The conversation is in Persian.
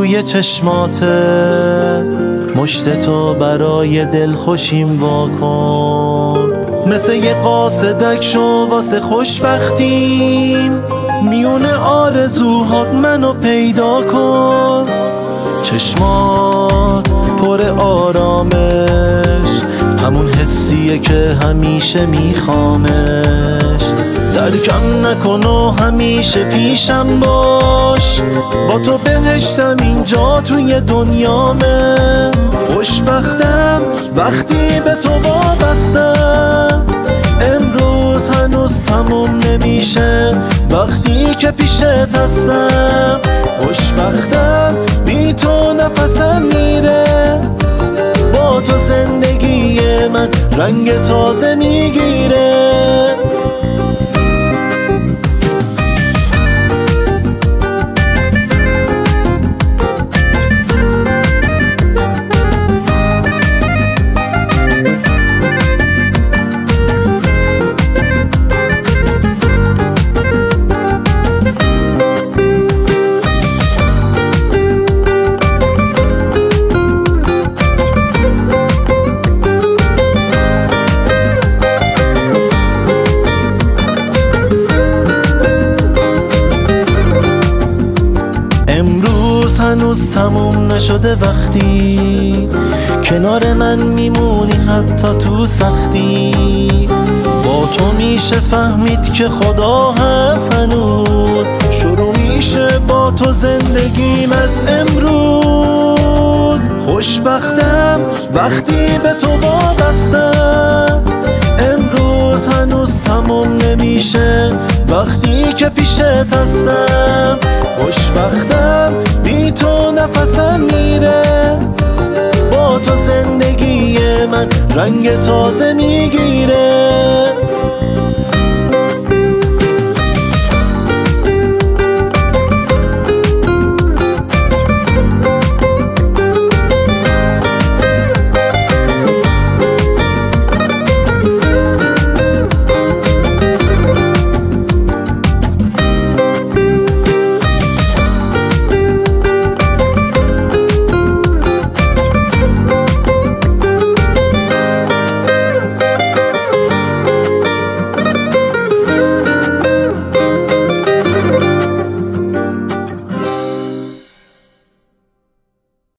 روی چشماته، مشت تو برای دل خوشیم واکن. مثل یه قاصدک شو واسه خوشبختیم، میون آرزوهات منو پیدا کن. چشمات پر آرامش، همون حسیه که همیشه میخوامش. ترکم نکن و همیشه پیشم باش، با تو بهشتم اینجا توی دنیامه. خوشبختم وقتی به تو وابستم، امروز هنوز تموم نمیشه وقتی که پیشت هستم. خوشبختم بی تو نفسم میره، با تو زندگی من رنگ تازه میگیره. امروز هنوز تموم نشده وقتی کنار من میمونی حتی تو سختی. با تو میشه فهمید که خدا هست هنوز، شروع میشه با تو زندگیم از امروز. خوشبختم وقتی به تو وابستم، امروز هنوز تموم نمیشه وقتی که پیشت هستم. خوشبختم بی تو نفسم میره، با تو زندگی من رنگ تازه میگیره.